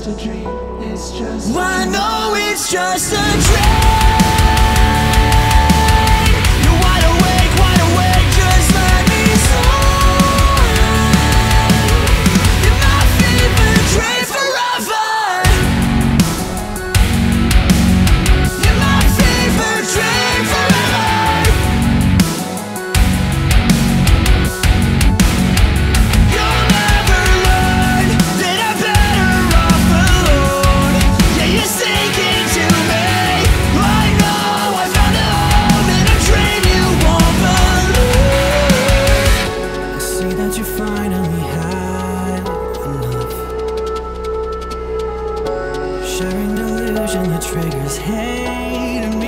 just a dream. It's just a dream. I know it's just a dream. You're wide awake, just let me sleep. You're my favorite dream forever. You're my favorite dream forever. You'll never learn that I'm better off alone. Yeah, you're sinking to me. I know I found a home in a dream you won't believe. I see that you finally had enough. Sharing delusion that triggers hate and